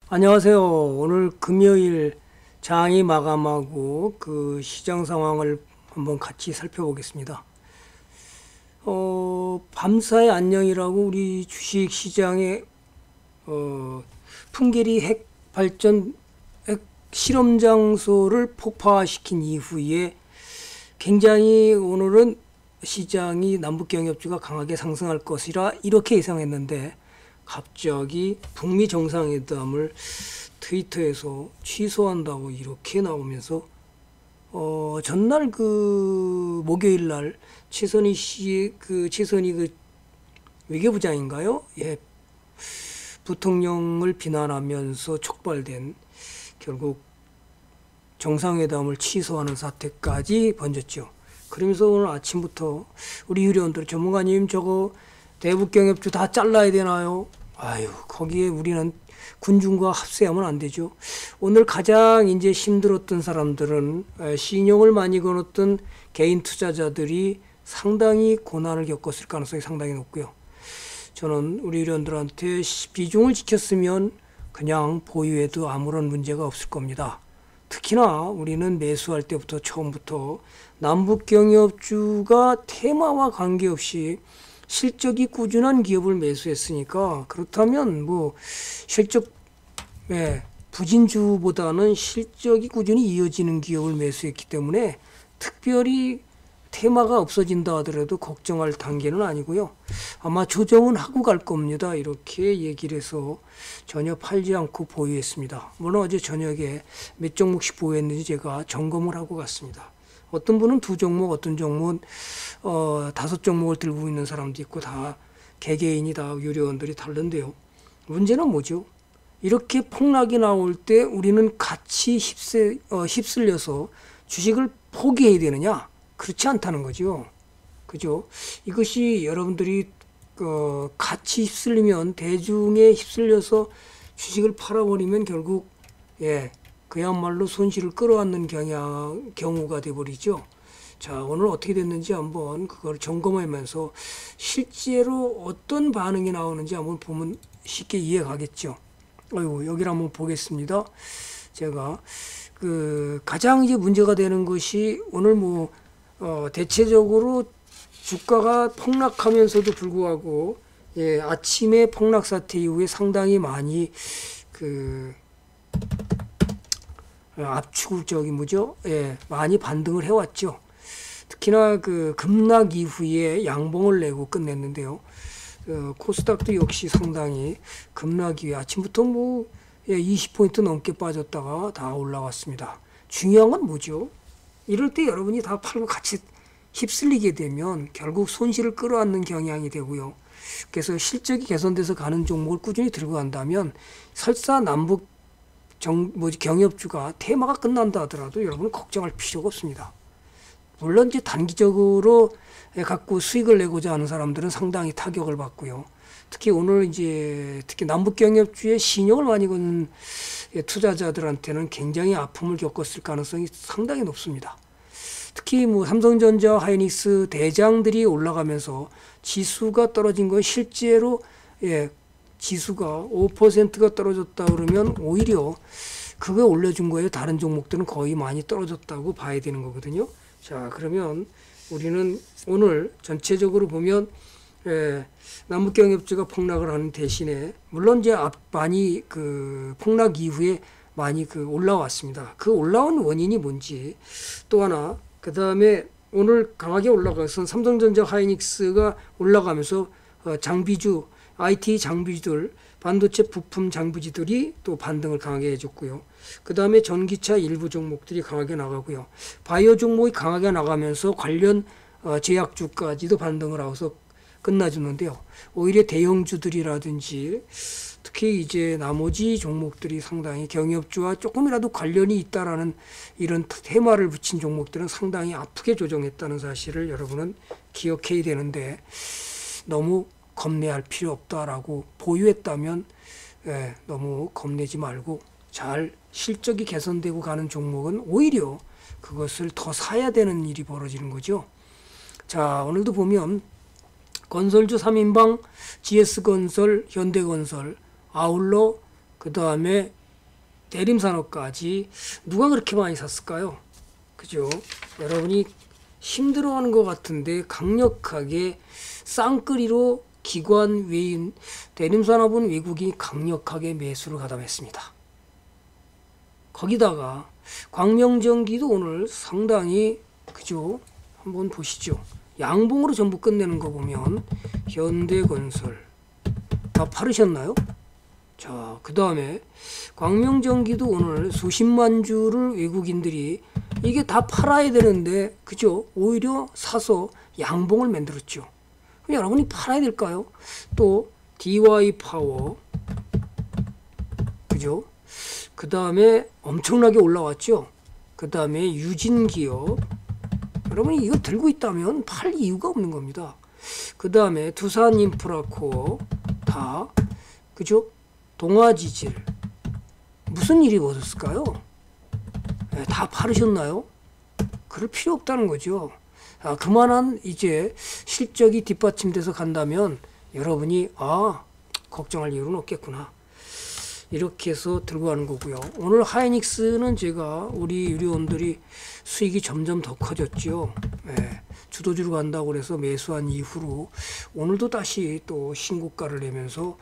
안녕하세요. 오늘 금요일 장이 마감하고 그 시장 상황을 한번 같이 살펴보겠습니다. 밤사의 안녕이라고 우리 주식 시장에 풍계리 핵 발전 핵 실험 장소를 폭파시킨 이후에 굉장히 오늘은 시장이 남북 경협주가 강하게 상승할 것이라 이렇게 예상했는데 갑자기 북미 정상회담을 트위터에서 취소한다고 이렇게 나오면서 전날 그 목요일 날 최선희 그 외교부장인가요? 예, 부통령을 비난하면서 촉발된 결국 정상회담을 취소하는 사태까지 번졌죠. 그러면서 오늘 아침부터 우리 유료원들 전문가님 저거 대북 경협주 다 잘라야 되나요? 아유, 거기에 우리는 군중과 합세하면 안 되죠. 오늘 가장 이제 힘들었던 사람들은 신용을 많이 걸었던 개인 투자자들이 상당히 고난을 겪었을 가능성이 상당히 높고요. 저는 우리 유료원들한테 비중을 지켰으면 그냥 보유해도 아무런 문제가 없을 겁니다. 특히나 우리는 매수할 때부터 처음부터 남북 경협주가 테마와 관계없이 실적이 꾸준한 기업을 매수했으니까 그렇다면 뭐 실적 부진주보다는 실적이 꾸준히 이어지는 기업을 매수했기 때문에 특별히 테마가 없어진다 하더라도 걱정할 단계는 아니고요. 아마 조정은 하고 갈 겁니다. 이렇게 얘기를 해서 전혀 팔지 않고 보유했습니다. 물론 어제 저녁에 몇 종목씩 보유했는지 제가 점검을 하고 갔습니다. 어떤 분은 2종목, 어떤 종목은 5종목을 들고 있는 사람도 있고 다 개개인이 다 유료원들이 다른데요. 문제는 뭐죠? 이렇게 폭락이 나올 때 우리는 같이 휩쓸려서 주식을 포기해야 되느냐? 그렇지 않다는 거죠. 그죠? 이것이 여러분들이 같이 휩쓸리면 대중에 휩쓸려서 주식을 팔아버리면 결국 그야말로 손실을 끌어안는 경우가 돼버리죠. 자, 오늘 어떻게 됐는지 한번 그걸 점검하면서 실제로 어떤 반응이 나오는지 한번 보면 쉽게 이해가겠죠. 여기를 한번 보겠습니다. 제가 가장 이제 문제가 되는 것이 오늘 대체적으로 주가가 폭락하면서도 불구하고 아침에 폭락 사태 이후에 상당히 많이 압축적인 많이 반등을 해왔죠. 특히나 급락 이후에 양봉을 내고 끝냈는데요. 코스닥도 역시 상당히 급락 이후에 아침부터 20포인트 넘게 빠졌다가 다 올라왔습니다. 중요한 건 뭐죠? 이럴 때 여러분이 다 팔고 같이 휩쓸리게 되면 결국 손실을 끌어안는 경향이 되고요. 그래서 실적이 개선돼서 가는 종목을 꾸준히 들고 간다면 설사 남북 경협주가 테마가 끝난다 하더라도 여러분은 걱정할 필요가 없습니다. 물론 이제 단기적으로 갖고 수익을 내고자 하는 사람들은 상당히 타격을 받고요. 특히 오늘 특히 남북 경협주에 신용을 많이 건 투자자들한테는 굉장히 아픔을 겪었을 가능성이 상당히 높습니다. 특히 삼성전자, 하이닉스 대장들이 올라가면서 지수가 떨어진 건 실제로 지수가 5%가 떨어졌다 그러면 오히려 그거 올려준 거예요. 다른 종목들은 거의 많이 떨어졌다고 봐야 되는 거거든요. 자, 그러면 우리는 오늘 전체적으로 보면 남북 경협주가 폭락을 하는 대신에 물론 이제 많이 폭락 이후에 많이 올라왔습니다. 그 올라온 원인이 뭔지 또 하나 그 다음에 오늘 강하게 올라가서 삼성전자, 하이닉스가 올라가면서 장비주 IT 장비주들, 반도체 부품 장비주들이 또 반등을 강하게 해줬고요. 그 다음에 전기차 일부 종목들이 강하게 나가고요. 바이오 종목이 강하게 나가면서 관련 제약주까지도 반등을 하고서 끝나주는데요. 오히려 대형주들이라든지 특히 이제 나머지 종목들이 상당히 경협주와 조금이라도 관련이 있다라는 이런 테마를 붙인 종목들은 상당히 아프게 조정했다는 사실을 여러분은 기억해야 되는데 너무 겁내할 필요 없다라고 보유했다면 너무 겁내지 말고 잘 실적이 개선되고 가는 종목은 오히려 그것을 더 사야 되는 일이 벌어지는 거죠. 자, 오늘도 보면 건설주 3인방 GS건설, 현대건설, 아울러 그 다음에 대림산업까지 누가 그렇게 많이 샀을까요? 그죠? 여러분이 힘들어하는 것 같은데 강력하게 쌍끌이로 기관 외인 대림산업은 외국인이 강력하게 매수를 가담했습니다. 거기다가 광명전기도 오늘 상당히 그죠? 한번 보시죠. 양봉으로 전부 끝내는 거 보면 현대건설 다 팔으셨나요? 자, 그 다음에 광명전기도 오늘 수십만 주를 외국인들이 이게 다 팔아야 되는데 그죠? 오히려 사서 양봉을 만들었죠. 그럼 여러분이 팔아야 될까요? 또 DY파워 그죠? 그 다음에 엄청나게 올라왔죠. 그 다음에 유진기업 여러분이 이거 들고 있다면 팔 이유가 없는 겁니다. 그 다음에 두산인프라코어 다 그죠? 동아지질 무슨 일이 벌어졌을까요? 네, 다 팔으셨나요? 그럴 필요 없다는 거죠. 그만한 이제 실적이 뒷받침돼서 간다면 여러분이 걱정할 이유는 없겠구나. 이렇게 해서 들고 가는 거고요. 오늘 하이닉스는 제가 우리 유료원들이 수익이 점점 더 커졌죠. 네, 주도주로 간다고 그래서 매수한 이후로 오늘도 다시 또 신고가를 내면서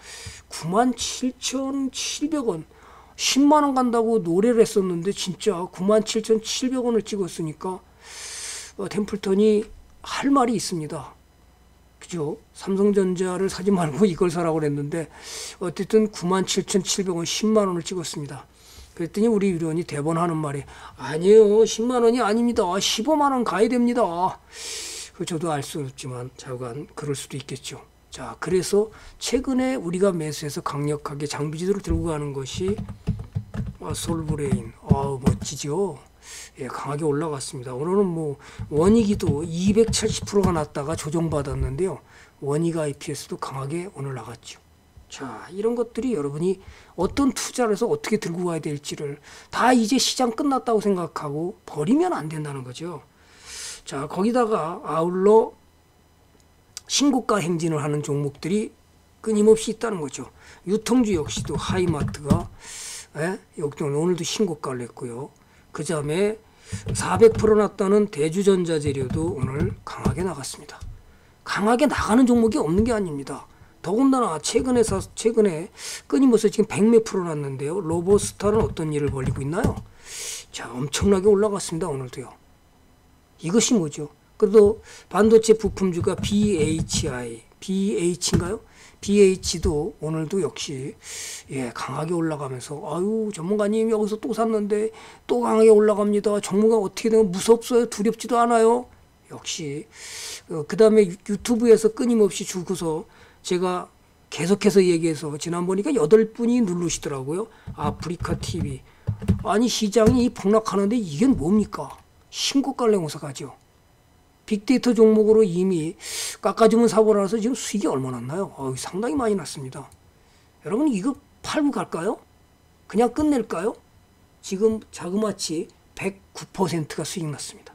97,700원 10만원 간다고 노래를 했었는데 진짜 97,700원을 찍었으니까 템플턴이 할 말이 있습니다. 그죠? 삼성전자를 사지 말고 이걸 사라고 그랬는데 어쨌든 97,700원 10만원을 찍었습니다. 그랬더니 우리 유료원이 대번하는 말이 아니에요. 10만원이 아닙니다. 15만원 가야 됩니다. 저도 알 수 없지만 자관 그럴 수도 있겠죠. 자, 그래서 최근에 우리가 매수해서 강력하게 장비지들을 들고 가는 것이 솔브레인 멋지죠. 예, 강하게 올라갔습니다. 오늘은 뭐 원익이도 270%가 났다가 조정받았는데요. 원익 IPS도 강하게 오늘 나갔죠. 자, 이런 것들이 여러분이 어떤 투자를 해서 어떻게 들고 가야 될지를 다 이제 시장 끝났다고 생각하고 버리면 안 된다는 거죠. 자, 거기다가 아울러 신고가 행진을 하는 종목들이 끊임없이 있다는 거죠. 유통주 역시도 하이마트가 오늘도 신고가를 냈고요. 그 다음에 400% 났다는 대주전자재료도 오늘 강하게 나갔습니다. 강하게 나가는 종목이 없는 게 아닙니다. 더군다나 최근에 끊임없이 지금 100몇 프로 났는데요. 로보스타는 어떤 일을 벌이고 있나요? 자, 엄청나게 올라갔습니다. 오늘도요. 이것이 뭐죠? 그래도 반도체 부품주가 BH인가요? BH도 오늘도 역시 강하게 올라가면서 전문가님 여기서 또 샀는데 또 강하게 올라갑니다. 종목가 어떻게 되면 무섭어요? 두렵지도 않아요? 역시 그 다음에 유튜브에서 끊임없이 주고서 제가 계속해서 얘기해서 지난번이니까 8분이 누르시더라고요. 아프리카 TV 아니 시장이 폭락하는데 이게 뭡니까? 신고가를 내고서 가죠. 빅데이터 종목으로 이미 깎아주면 사고라서 지금 수익이 얼마 났나요? 상당히 많이 났습니다. 여러분 이거 팔고 갈까요? 그냥 끝낼까요? 지금 자그마치 109%가 수익 났습니다.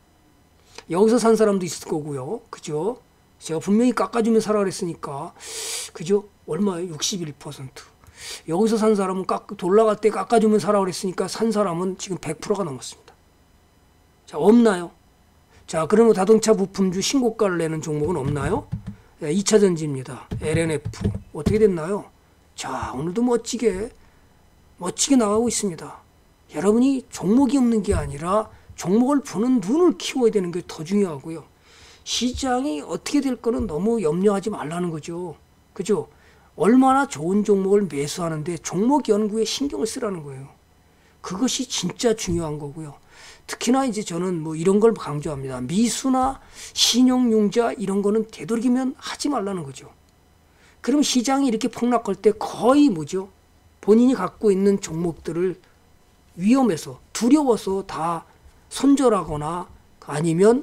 여기서 산 사람도 있을 거고요. 그죠? 제가 분명히 깎아주면 사라 그랬으니까 그죠? 얼마예요? 61%. 여기서 산 사람은 올라갈 때 깎아주면 사라 그랬으니까 산 사람은 지금 100%가 넘었습니다. 자, 없나요? 자, 그러면 자동차 부품주 신고가를 내는 종목은 없나요? 2차전지입니다. LNF 어떻게 됐나요? 자, 오늘도 멋지게 나가고 있습니다. 여러분이 종목이 없는 게 아니라 종목을 보는 눈을 키워야 되는 게 더 중요하고요. 시장이 어떻게 될 거는 너무 염려하지 말라는 거죠. 그죠? 얼마나 좋은 종목을 매수하는데 종목 연구에 신경을 쓰라는 거예요. 그것이 진짜 중요한 거고요. 특히나 이제 저는 뭐 이런 걸 강조합니다. 미수나 신용융자 이런 거는 되도록이면 하지 말라는 거죠. 그럼 시장이 이렇게 폭락할 때 거의 뭐죠? 본인이 갖고 있는 종목들을 위험해서 두려워서 다 손절하거나 아니면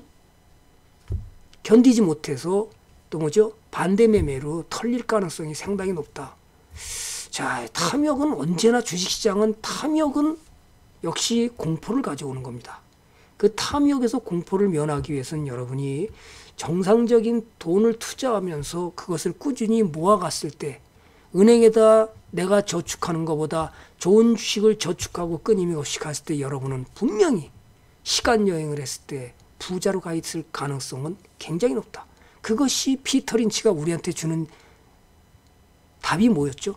견디지 못해서 또 뭐죠? 반대 매매로 털릴 가능성이 상당히 높다. 자, 탐욕은 언제나 주식시장은 탐욕은 역시 공포를 가져오는 겁니다. 그 탐욕에서 공포를 면하기 위해서는 여러분이 정상적인 돈을 투자하면서 그것을 꾸준히 모아갔을 때 은행에다 내가 저축하는 것보다 좋은 주식을 저축하고 끊임없이 갔을 때 여러분은 분명히 시간 여행을 했을 때 부자로 가 있을 가능성은 굉장히 높다. 그것이 피터 린치가 우리한테 주는 답이 뭐였죠?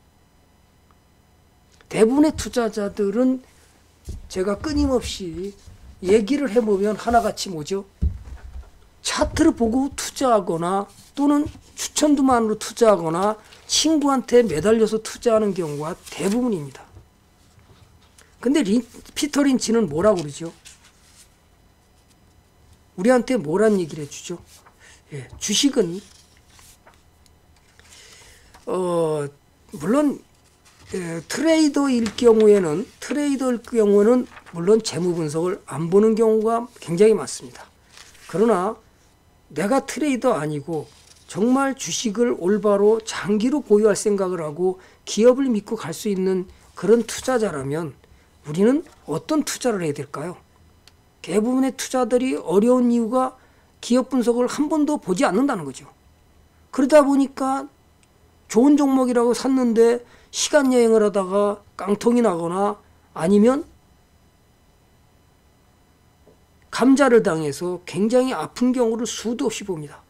대부분의 투자자들은 제가 끊임없이 얘기를 해보면 하나같이 뭐죠? 차트를 보고 투자하거나 또는 추천두만으로 투자하거나 친구한테 매달려서 투자하는 경우가 대부분입니다. 근데 피터 린치는 뭐라고 그러죠? 우리한테 뭐란 얘기를 해주죠? 예, 주식은 물론 트레이더일 경우에는 물론 재무 분석을 안 보는 경우가 굉장히 많습니다. 그러나 내가 트레이더 아니고 정말 주식을 올바로 장기로 보유할 생각을 하고 기업을 믿고 갈 수 있는 그런 투자자라면 우리는 어떤 투자를 해야 될까요? 대부분의 투자들이 어려운 이유가 기업 분석을 한 번도 보지 않는다는 거죠. 그러다 보니까 좋은 종목이라고 샀는데 시간 여행을 하다가 깡통이 나거나 아니면 감자를 당해서 굉장히 아픈 경우를 수도 없이 봅니다.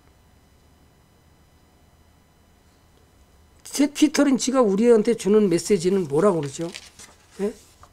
피터 린치가 우리한테 주는 메시지는 뭐라고 그러죠? 네?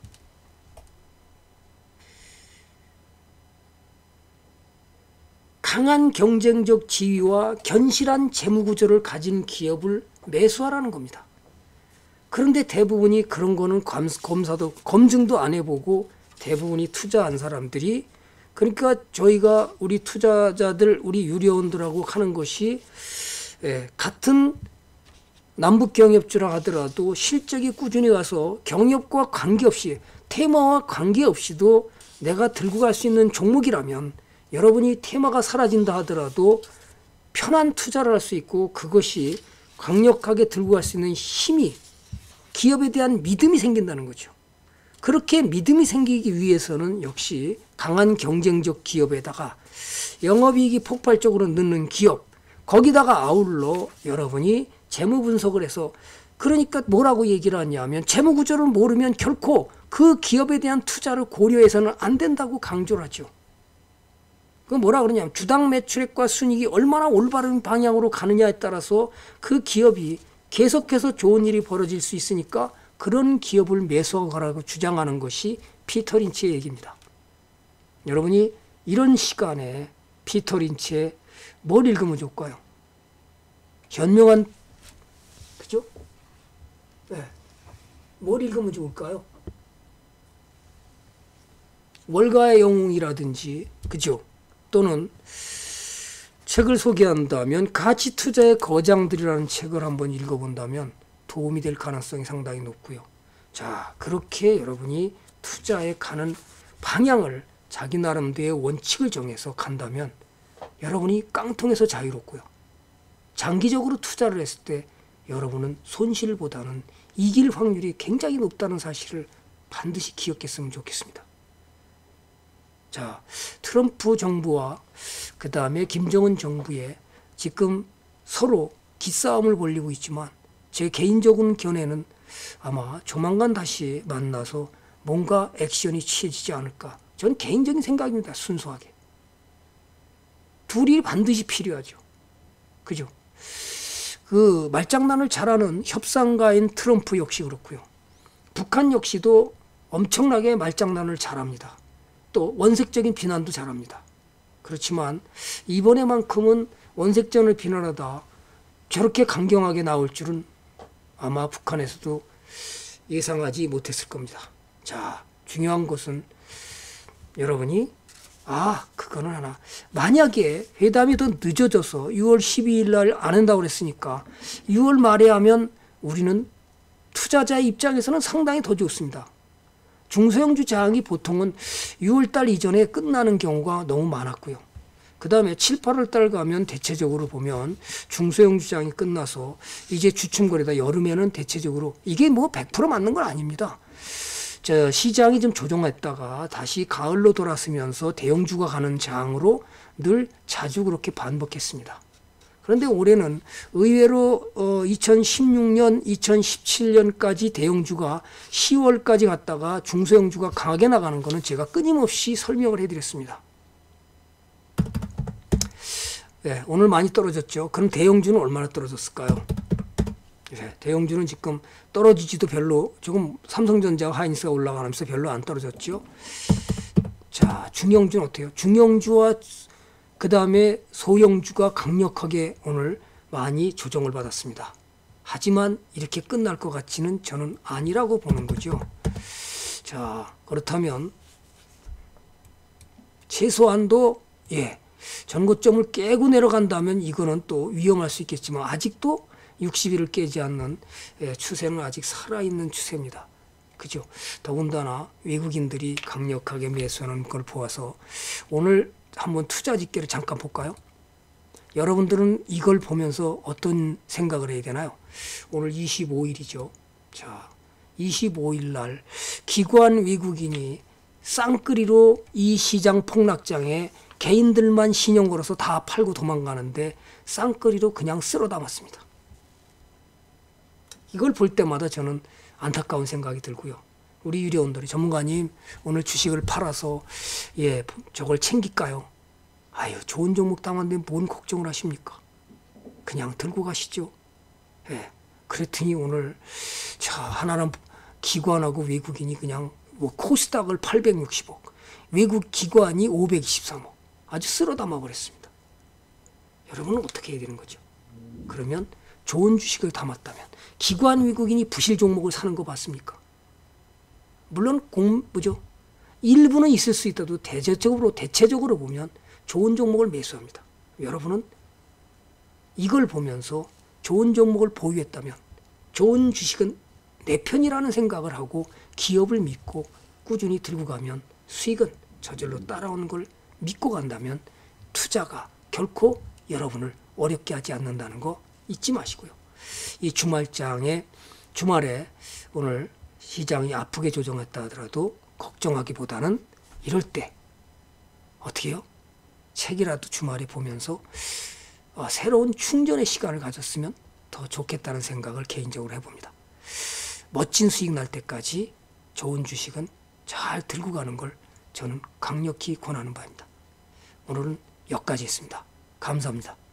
강한 경쟁적 지위와 견실한 재무구조를 가진 기업을 매수하라는 겁니다. 그런데 대부분이 그런 거는 검증도 안 해보고 대부분이 투자한 사람들이, 그러니까 저희가 우리 투자자들, 우리 유료원들하고 하는 것이 같은 남북 경협주라 하더라도 실적이 꾸준히 가서 경협과 관계없이, 테마와 관계없이도 내가 들고 갈 수 있는 종목이라면 여러분이 테마가 사라진다 하더라도 편한 투자를 할 수 있고 그것이 강력하게 들고 갈 수 있는 힘이, 기업에 대한 믿음이 생긴다는 거죠. 그렇게 믿음이 생기기 위해서는 역시 강한 경쟁적 기업에다가 영업이익이 폭발적으로 늦는 기업, 거기다가 아울러 여러분이 재무 분석을 해서, 그러니까 뭐라고 얘기를 하냐면 재무 구조를 모르면 결코 그 기업에 대한 투자를 고려해서는 안 된다고 강조를 하죠. 그 뭐라 그러냐면 주당 매출액과 순이익이 얼마나 올바른 방향으로 가느냐에 따라서 그 기업이 계속해서 좋은 일이 벌어질 수 있으니까 그런 기업을 매수하라고 주장하는 것이 피터 린치의 얘기입니다. 여러분이 이런 시간에 피터 린치의 뭘 읽으면 좋을까요? 현명한, 그죠? 네. 뭘 읽으면 좋을까요? 월가의 영웅이라든지, 그죠? 또는 책을 소개한다면 가치 투자의 거장들이라는 책을 한번 읽어본다면 도움이 될 가능성이 상당히 높고요. 자, 그렇게 여러분이 투자에 가는 방향을 자기 나름대로의 원칙을 정해서 간다면 여러분이 깡통에서 자유롭고요. 장기적으로 투자를 했을 때 여러분은 손실보다는 이길 확률이 굉장히 높다는 사실을 반드시 기억했으면 좋겠습니다. 자, 트럼프 정부와 그 다음에 김정은 정부에 지금 서로 기싸움을 벌이고 있지만 제 개인적인 견해는 아마 조만간 다시 만나서 뭔가 액션이 취해지지 않을까. 전 개인적인 생각입니다. 순수하게. 둘이 반드시 필요하죠. 그죠? 그 말장난을 잘하는 협상가인 트럼프 역시 그렇고요. 북한 역시도 엄청나게 말장난을 잘합니다. 또 원색적인 비난도 잘합니다. 그렇지만 이번에만큼은 원색전을 비난하다 저렇게 강경하게 나올 줄은 아마 북한에서도 예상하지 못했을 겁니다. 자, 중요한 것은 여러분이 그거는 하나, 만약에 회담이 더 늦어져서 6월 12일 날 안 한다고 그랬으니까 6월 말에 하면 우리는 투자자의 입장에서는 상당히 더 좋습니다. 중소형주 장이 보통은 6월 달 이전에 끝나는 경우가 너무 많았고요. 그 다음에 7, 8월 달 가면 대체적으로 보면 중소형주 장이 끝나서 이제 주춤거리다 여름에는 대체적으로 이게 뭐 100% 맞는 건 아닙니다. 시장이 좀 조정했다가 다시 가을로 돌아서면서 대형주가 가는 장으로 늘 자주 그렇게 반복했습니다. 그런데 올해는 의외로 2016년, 2017년까지 대형주가 10월까지 갔다가 중소형주가 강하게 나가는 거는 제가 끊임없이 설명을 해드렸습니다. 네, 오늘 많이 떨어졌죠. 그럼 대형주는 얼마나 떨어졌을까요? 네, 대형주는 지금 떨어지지도 별로, 조금 삼성전자와 하이닉스가 올라가면서 별로 안 떨어졌죠. 자, 중형주는 어때요? 중형주와 그 다음에 소형주가 강력하게 오늘 많이 조정을 받았습니다. 하지만 이렇게 끝날 것 같지는 저는 아니라고 보는 거죠. 자, 그렇다면 최소한도 전고점을 깨고 내려간다면 이거는 또 위험할 수 있겠지만 아직도 60일을 깨지 않는 추세는 아직 살아있는 추세입니다. 그죠? 더군다나 외국인들이 강력하게 매수하는 걸 보아서 오늘 한번 투자 집계를 잠깐 볼까요? 여러분들은 이걸 보면서 어떤 생각을 해야 되나요? 오늘 25일이죠. 자, 25일 날 기관 외국인이 쌍끌이로 이 시장 폭락장에 개인들만 신용 걸어서 다 팔고 도망가는데 쌍끌이로 그냥 쓸어 담았습니다. 이걸 볼 때마다 저는 안타까운 생각이 들고요. 우리 유료원들이 전문가님 오늘 주식을 팔아서 저걸 챙길까요? 아유, 좋은 종목 당한데 뭔 걱정을 하십니까? 그냥 들고 가시죠. 그랬더니 오늘 하나는 기관하고 외국인이 그냥 코스닥을 860억, 외국 기관이 523억 아주 쓸어 담아 버렸습니다. 여러분은 어떻게 해야 되는 거죠? 그러면 좋은 주식을 담았다면 기관 외국인이 부실 종목을 사는 거 봤습니까? 물론 일부는 있을 수 있어도 대체적으로 보면 좋은 종목을 매수합니다. 여러분은 이걸 보면서 좋은 종목을 보유했다면 좋은 주식은 내 편이라는 생각을 하고 기업을 믿고 꾸준히 들고 가면 수익은 저절로 따라오는 걸 믿고 간다면 투자가 결코 여러분을 어렵게 하지 않는다는 거 잊지 마시고요. 이 주말에 오늘 시장이 아프게 조정했다 하더라도 걱정하기보다는 이럴 때 어떻게 해요? 책이라도 주말에 보면서 새로운 충전의 시간을 가졌으면 더 좋겠다는 생각을 개인적으로 해봅니다. 멋진 수익 날 때까지 좋은 주식은 잘 들고 가는 걸 저는 강력히 권하는 바입니다. 오늘은 여기까지 했습니다. 감사합니다.